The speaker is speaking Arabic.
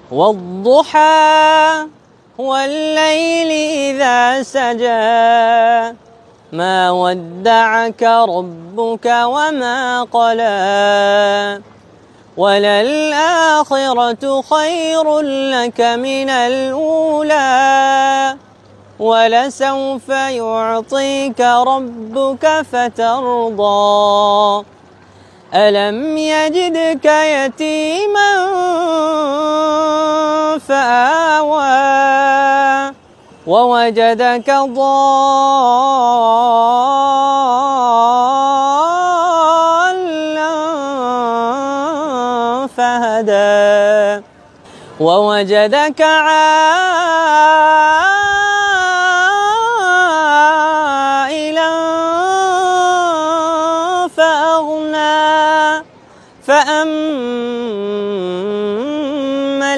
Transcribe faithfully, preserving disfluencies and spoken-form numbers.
والضحى والليل إذا سجى ما ودعك ربك وما قلى وللآخرة خير لك من الأولى ولسوف يعطيك ربك فترضى ألم يجدك يتيما فآوى ووجدك ضالا فهدى ووجدك عائلا فأغنى فأما